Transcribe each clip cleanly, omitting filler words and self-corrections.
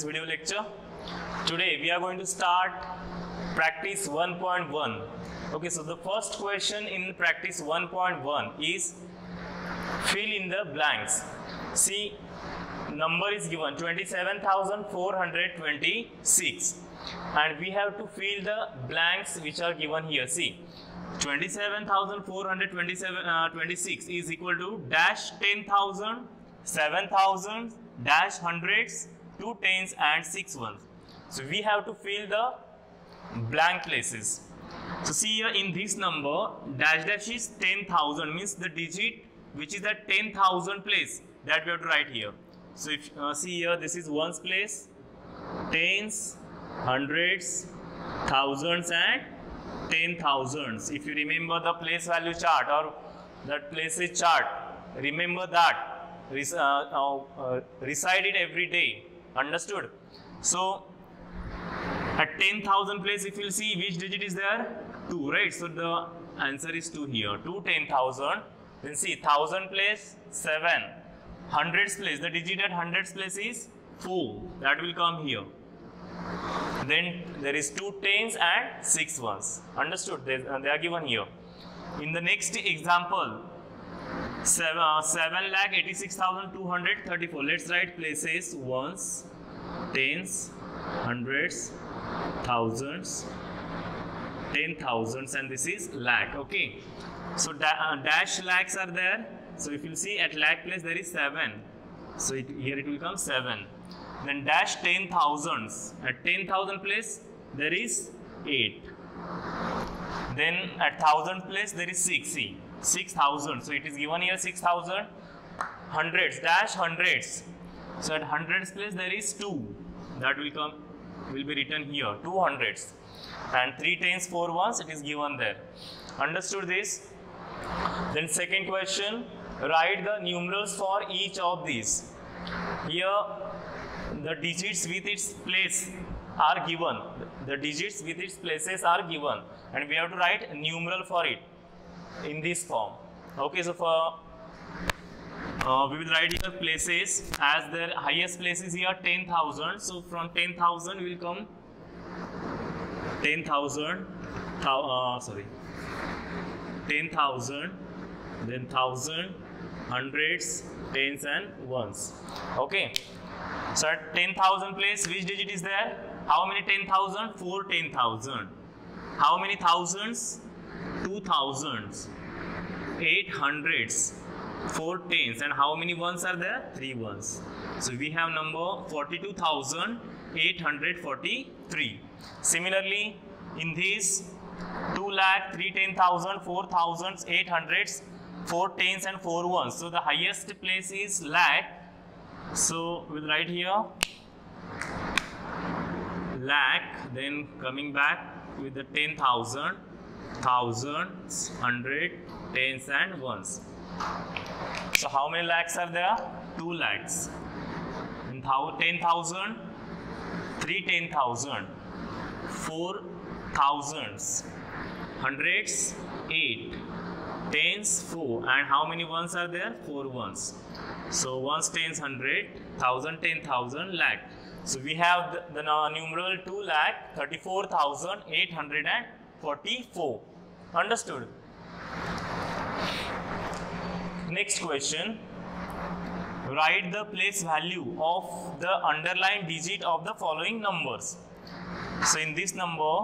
this video lecture. Today we are going to start practice 1.1. Okay, so the first question in practice 1.1 is fill in the blanks. See, number is given 27,426 and we have to fill the blanks which are given here. See, 27,426 is equal to dash 10,000, 7,000, dash hundreds, 2 tens and 6 ones. So we have to fill the blank places. So see here in this number, dash dash is 10,000, means the digit which is at 10,000 place, that we have to write here. So if see here, this is ones place, tens, hundreds, thousands and 10,000s. If you remember the place value chart or that places chart, remember that. Recite it every day. Understood? So at 10,000 place, if you see which digit is there, 2, right? So the answer is 2 here. 2 10,000. Then see 1000 place 7. Hundreds place, the digit at hundreds place is 4. That will come here. Then there is 2 tens and 6 ones. Understood? They are given here. In the next example, 7,86,234. Let's write places ones, tens, hundreds, thousands, 10,000s, and this is lakh. Okay. So dash lakhs are there. So if you see at lakh place there is 7. So here it will come 7. Then dash 10,000s. At 10,000 place there is 8. Then at 1,000 place there is 6. See, 6,000. So it is given here 6,000. Hundreds, dash hundreds. So at hundreds place there is 2. That will be written here, 2 hundreds. And 3 tens, 4 ones, it is given there. Understood this? Then second question, write the numerals for each of these. Here the digits with its place are given. The digits with its places are given, and we have to write a numeral for it in this form. Okay, so for we will write here places as the highest place is here 10,000. So from 10,000 will come 10,000, 10,000, then 1,000, hundreds, tens and ones. Okay. So at 10,000 place, which digit is there? How many 10,000? 4 10,000. How many thousands? 2 thousands. 8 hundreds. 4 tens. And how many ones are there? 3 ones. So we have number 42,843. Similarly, in these 2 lakh, 3 10,000, 4 thousands, 8 hundreds, 4 tens and 4 ones. So the highest place is lakh. So we'll write here lakh, then coming back with the 10,000, thousands, 100, tens and ones. So how many lakhs are there? 2 lakhs. And 10,000, 3 10,000, 4 thousands, hundreds, 8, tens, 4, and how many ones are there? 4 ones. So ones, tens, 100, 1,000, 10,000, lakh. So we have the numeral 2,34,844. Understood? Next question. Write the place value of the underlined digit of the following numbers. So in this number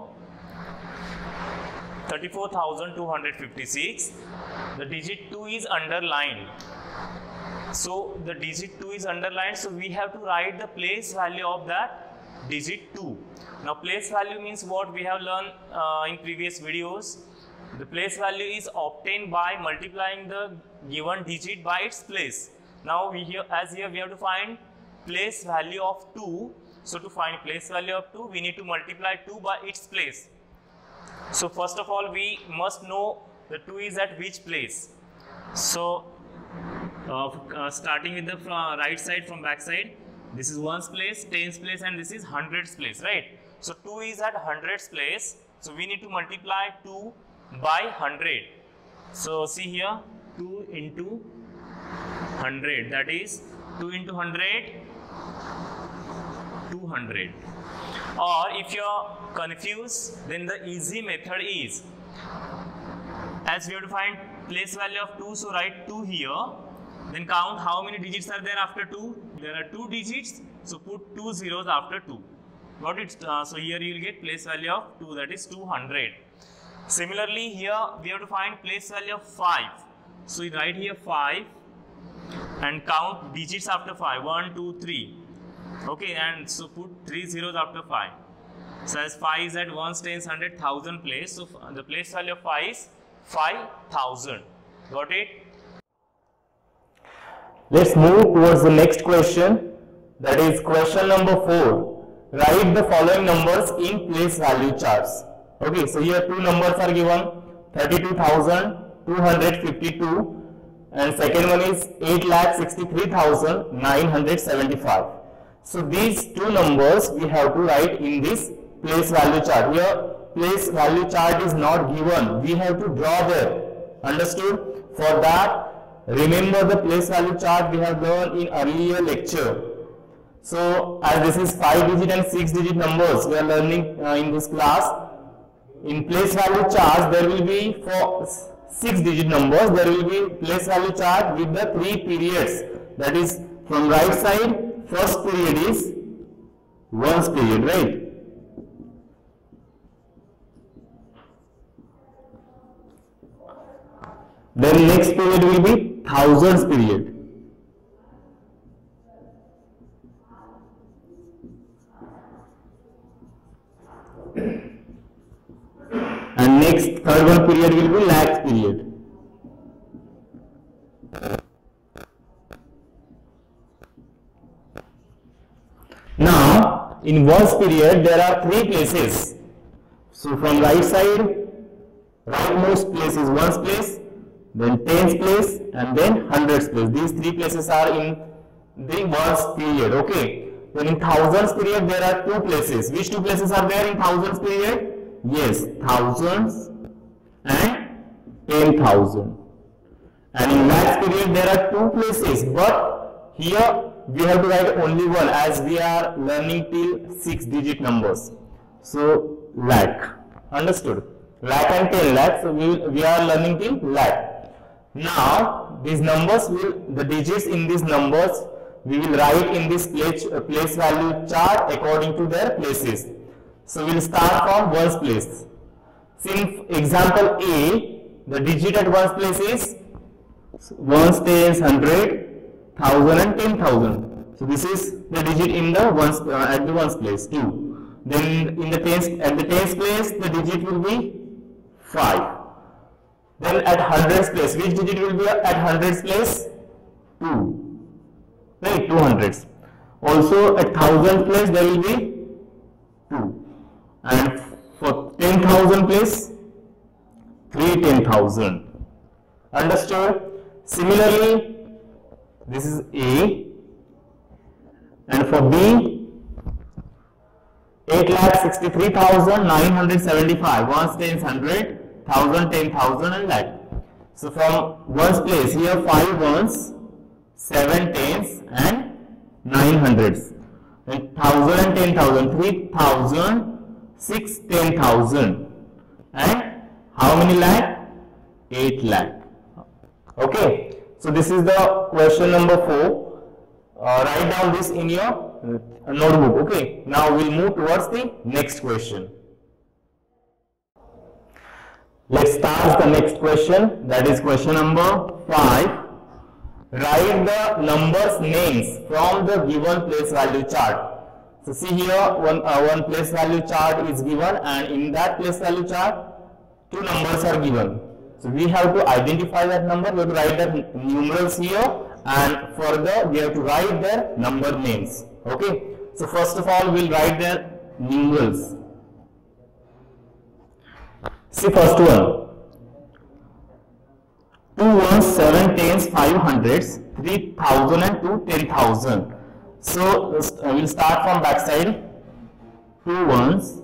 34,256, the digit 2 is underlined. So the digit 2 is underlined, so we have to write the place value of that digit 2. Now place value means what we have learned in previous videos. The place value is obtained by multiplying the given digit by its place. Now here we have to find place value of 2. So to find place value of 2, we need to multiply 2 by its place. So first of all, we must know the 2 is at which place. So starting with the right side from back side, this is ones place, tens place, and this is hundreds place, right? So 2 is at hundreds place. So we need to multiply 2 by 100. So see here, 2 into 100, that is 2 into 100, 200. Or if you are confused, then the easy method is, as we have to find place value of 2, so write 2 here, then count how many digits are there after 2. There are 2 digits, so put 2 zeros after 2. Got it? So here you will get place value of 2, that is 200. Similarly, here we have to find place value of 5. So you write here 5 and count digits after 5. 1, 2, 3. Okay, and so put 3 zeros after 5. So as 5 is at 1, 10, 100, 1000 place, so the place value of 5 is 5000. Got it? Let's move towards the next question, that is question number 4. Write the following numbers in place value charts. Okay, so here 2 numbers are given, 32,252 and second one is 8,63,975. So these 2 numbers we have to write in this place value chart. Here place value chart is not given, we have to draw there. Understood? For that, remember the place value chart we have learned in earlier lecture. So as this is 5 digit and 6 digit numbers we are learning in this class, in place value charts there will be, for 6 digit numbers there will be place value chart with the 3 periods, that is from right side first period is ones period, right? Then next period will be thousands period. And next third one period will be lakhs period. Now in ones period there are 3 places. So from right side, rightmost place is ones place, then tens place and then hundreds place. These 3 places are in the ones period. Okay. Then in thousands period there are 2 places. Which 2 places are there in thousands period? Yes, thousands and 10,000. And in lakhs period there are 2 places, but here we have to write only one as we are learning till 6 digit numbers. So lakh. Understood? Lakh and 10 lakhs. So we are learning till lakh. Now these numbers the digits in these numbers we will write in this place value chart according to their places. So we will start from ones place. See example A, the digit at ones place is ones, tens, 100, 1000 and 10,000. So this is the digit in the ones at the ones place 2. Then in the tens, at the tens place the digit will be 5. Then at hundreds place, which digit will be at hundreds place? 2. Right, 200s. Also at thousand place there will be 2. And for 10,000 place, 3 10,000. Understood? Similarly, this is A, and for B, 8,63,975. Ones, tens, 100, 1000, 10,000 and lakh. So from ones place here 5 ones, 7 tens and 9 hundreds. Then 1000 and 10,000, 3,000, 6 10,000 and how many lakh? 8 lakh. Okay, so this is the question number 4. Write down this in your notebook. Okay, now we'll move towards the next question. Let's start the next question, that is question number 5. Write the numbers names from the given place value chart. So see here one place value chart is given, and in that place value chart 2 numbers are given. So we have to identify that number, we have to write the numerals here, and further we have to write their number names. Okay, so first of all we'll write their numerals. See first one, 2 ones, 7 tens, 5 hundreds, 3,000 and 2 10,000. So we'll start from back side. 2 ones,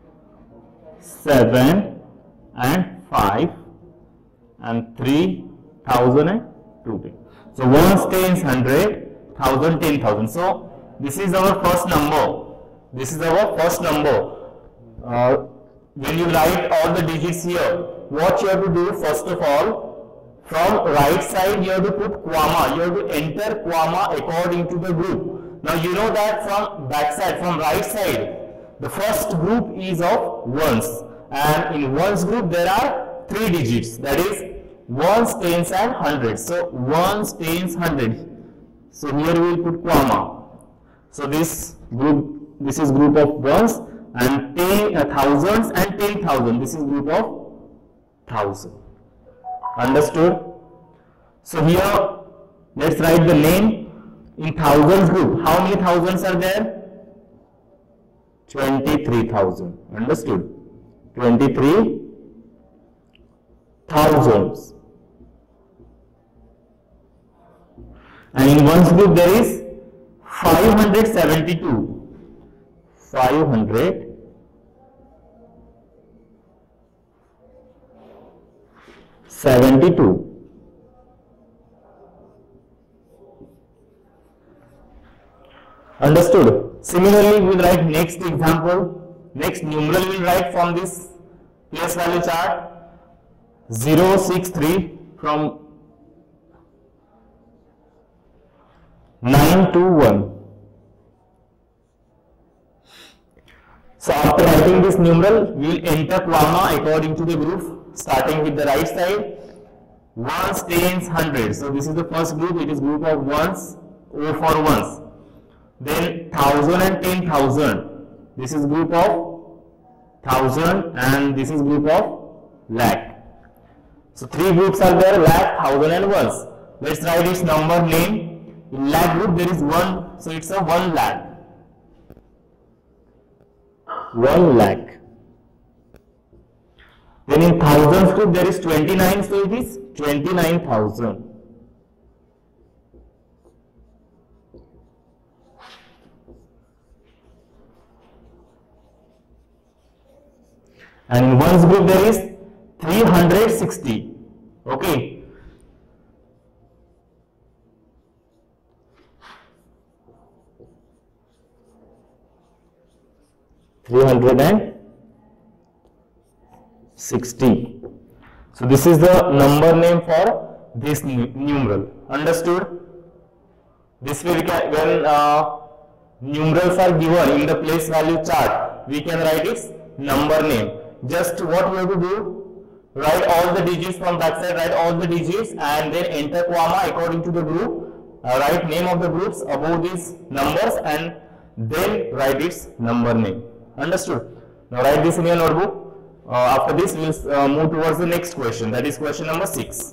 7 and 5 and 3,000 and 2 10. So ones, tens, 100, 1000, 10,000. So this is our first number. This is our first number. When you write all the digits here, what you have to do, first of all, from right side you have to put comma. You have to enter comma according to the group. Now you know that from back side, from right side, the first group is of ones, and in ones group there are 3 digits, that is ones, tens and hundreds. So ones, tens, hundred. So here we will put comma. So this is group of ones, and thousands and 10,000. This is group of thousand. Understood? So here let's write the name in thousands group. How many thousands are there? 23,000. Understood? 23 thousands. And in ones group there is 572. 572. Understood? Similarly, we will write next example. Next numeral we will write from this place value chart. 063 from 9 to 1. So after writing this numeral, we will enter comma according to the group, starting with the right side. Ones, tens, hundreds. So this is the first group. It is group of ones, O for ones. Then 1,000 and 10,000. This is group of 1,000, and this is group of lakh. So 3 groups are there: lakh, 1,000 and ones. Let's write its number name. In lakh group there is 1, so it's a 1 lakh. 1 lakh. Then in thousands group there is 29, so it is 29,000. And in ones group there is 360. Okay. $360. So this is the number name for this numeral. Understood? This way we can, when numerals are given in the place value chart, we can write its number name. Just what we have to do, write all the digits from backside, write all the digits, and then enter comma according to the group, write name of the groups above these numbers, and then write its number name. Understood? Now write this in your notebook. After this we will move towards the next question, that is question number 6.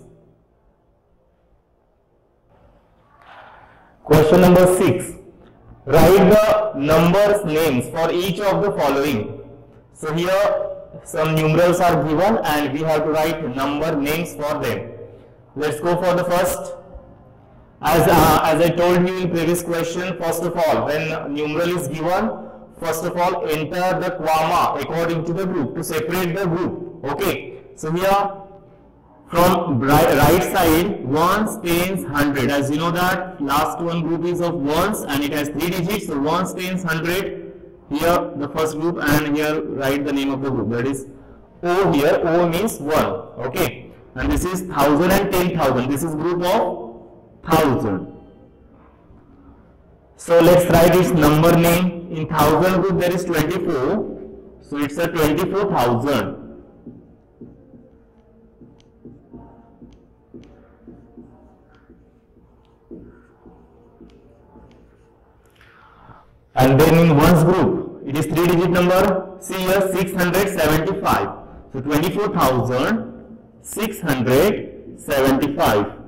Question number 6. Write the numbers names for each of the following. So here some numerals are given and we have to write number names for them. Let's go for the first. As I told you in previous question, first of all, when numeral is given, first of all enter the comma according to the group to separate the group. Okay. So here from right side, ones, tens, hundred. As you know that last one group is of ones and it has 3 digits. So ones, tens, hundred. Here the first group, and here write the name of the group, that is O. Here O means 1. Okay. And this is 1,000 and 10,000. This is group of 1,000. So let's write its number name. In 1,000 group there is 24. So it's a 24,000. And then in ones group, it is 3-digit number. See here, 675. So 24,675.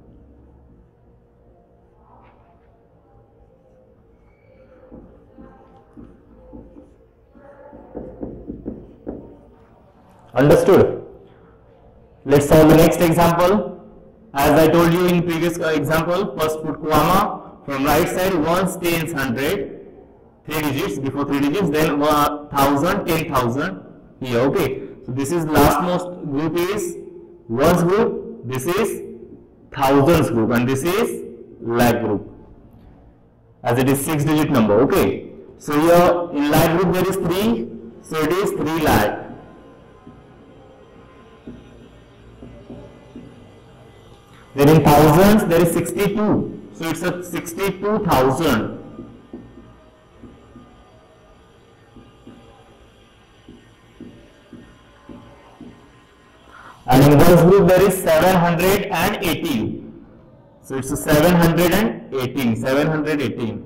Understood? Let's solve the next example. As I told you in previous example, first put comma. From right side, ones, tens, hundred. 3 digits, before 3 digits, then 1,000, 10,000 here. Okay. So this is lastmost group is ones group, this is thousands group, and this is lakh group, as it is 6-digit number. Okay. So here in lakh group there is 3, so it is 3 lakh. Then in thousands there is 62, so it's a 62,000. And in ones group there is 718, so it's a 718.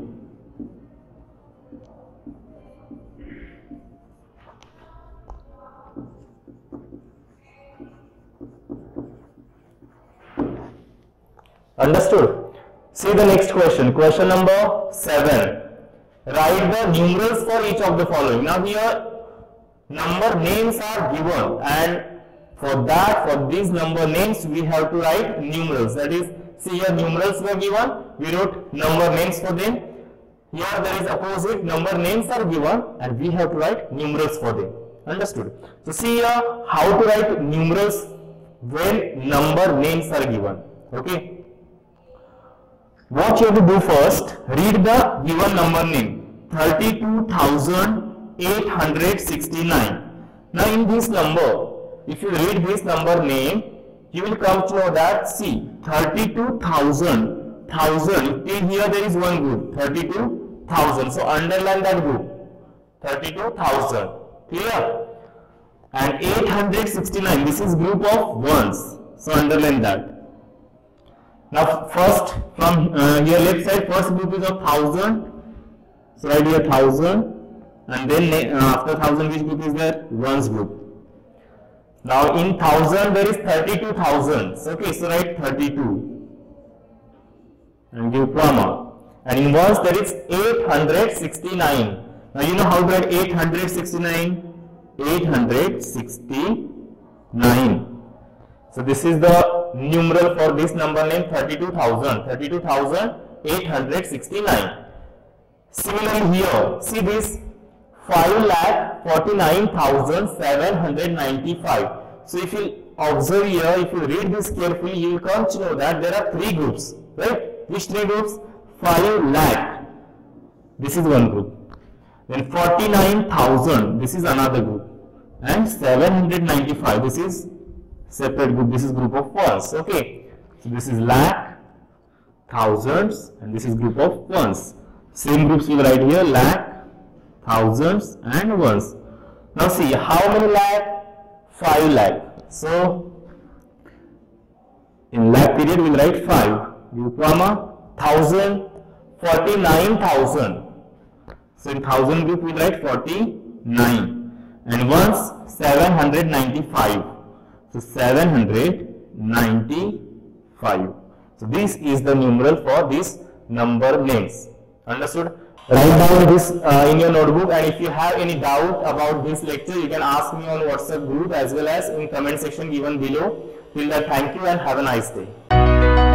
Understood? See the next question. Question number 7. Write the numerals for each of the following. Now here number names are given, and for these number names we have to write numerals. That is, see here numerals were given, we wrote number names for them. Here there is opposite, number names are given and we have to write numerals for them. Understood? So see here how to write numerals when number names are given. Okay. What you have to do first, read the given number name, 32,869. Now in this number, if you read this number name, you will come to know that, see, 32,000, till here there is one group, 32,000. So underline that group, 32,000, clear? And 869, this is group of ones, so underline that. Now first from here left side, first group is of 1,000, so write here 1,000, and then after 1,000 which group is there? Ones group. Now in 1,000 there is 32,000, okay, so write 32 and give comma. And in ones there is 869. Now you know how to write 869? 869. So this is the numeral for this number name, 32,000, 32,869. Similarly here, see this 5,49,795. So if you observe here, if you read this carefully, you will come to know that there are 3 groups, right? Which 3 groups? 5 lakh, this is one group. Then 49,000, this is another group. And 795, this is separate group, this is group of ones. Okay, so this is lakh, thousands, and this is group of ones. Same groups we will write here, lakh, thousands and ones. Now see, how many lakh? 5 lakh. So in lakh period we will write 5, give comma, 1,000, 49,000. So in 1,000 group we will write 49. And ones, 795. So 795. So this is the numeral for these number names. Understood? Write down this in your notebook, and if you have any doubt about this lecture, you can ask me on WhatsApp group as well as in comment section given below. Till that, thank you and have a nice day.